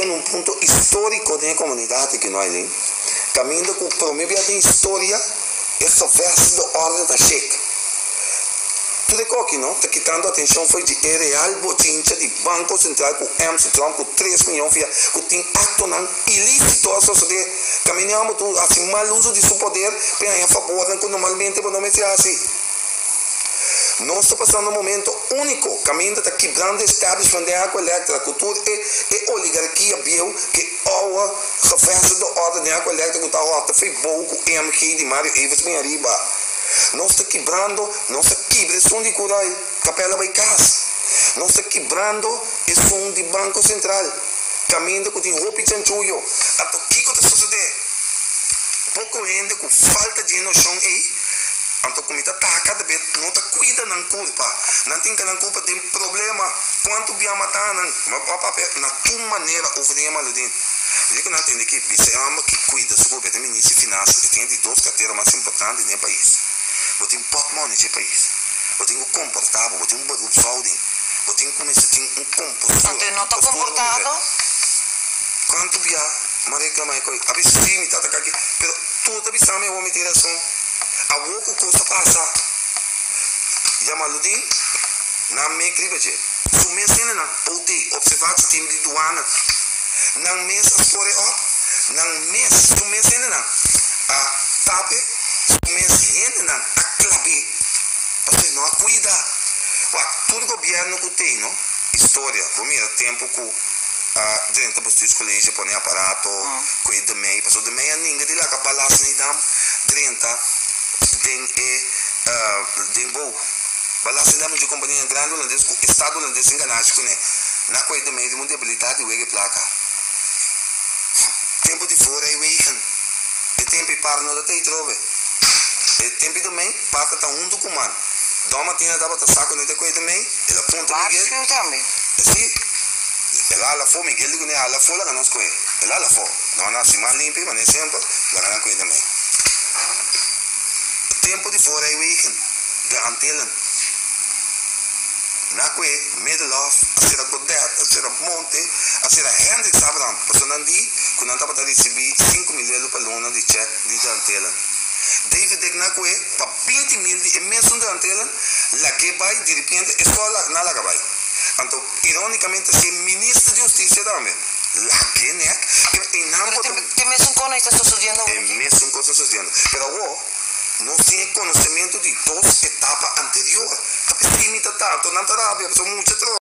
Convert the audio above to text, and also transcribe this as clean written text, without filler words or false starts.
en un punto histórico de la comunidad que no hay. Caminando con promedio de historia, essa verso de ordem da cheque. Tudo aqui, não? Está quitando a atenção foi de real botinha de Banco Central com MC Trump com 3 milhões que tem acto não ilícito a sociedade. Caminhamos tudo assim mal uso de seu poder para em favor que normalmente não me assim. Nós estamos passando um momento único. Caminho está quebrando establishment de água elétrica, cultura e oligarquia viu que a reversa da ordem de água elétrica que está lá foi bom com o MQ de Mário Evers bem arriba. Nós estamos quebrando, nós estamos quebrando som de curai, capela vai casa. Nós estamos quebrando o som de Banco Central. Caminho com tem roupa e chanchuyo. Até que está sucedendo? Pouco gente com falta de noção aí. Então, como está cada vez, não está cuida da culpa. Não tem que a culpa tem problema. Quanto bem matar, na tua maneira, o Jamaloodin. Eu que não entendo que você ama que cuida do governo de ministro de finanças. Ele tem de 2 carteiras mais importantes no país. Você tem portmônio no país. Você tem o comportável, você tem um barulho saúde. Você tem um compostor. Então, não está comportado? Quanto bem, mas reclamar coisa. A pessoa me está aqui. Mas tudo a pessoa me vai meter assim. A outra coisa passa. Jamaloodin, na minha criatura. Se o mês ainda não, pode observar o time de doana. Não mês a fora ó. Não mês, se o mês ainda não. A tape, se o mês ainda não. A clave. Porque não cuida. Todo governo que tem, não? História. Vamos ir a tempo que dentro do seu colégio põe aparato, cuida de meio. Passou de meia ninguém de lá que balança nem dá. Dentro. Den bom balança de companhia grande holandês estado holandês enganado com né na coisa de meio de muita habilidade o placa tempo de fora é weekend e tempo para não ter trove e tempo também para tá documento doma tinha dava tá saco de coisa também ela ponta Miguel também sim ela lá foi Miguel digo né ela foi lá não escolhe ela lá foi não se mais limpa mas sempre lá na coisa também tempo de fora é weekend de Antillen na que middle of a ser a Godet, a ser a Monte, a ser a Hendrix Abraham personal di quando estava a receber 5 milhões para luna de check de Antillen David na que para 20 mil de emissão de Antillen la que vai de repente escola na la que vai então ironicamente se ministro de justiça também la que né que não que mesmo quando está sucedendo mesmo coisa sucedendo pero não tem conhecimento de 2 etapas anteriores. Porque se imita tanto, não terá, são muitas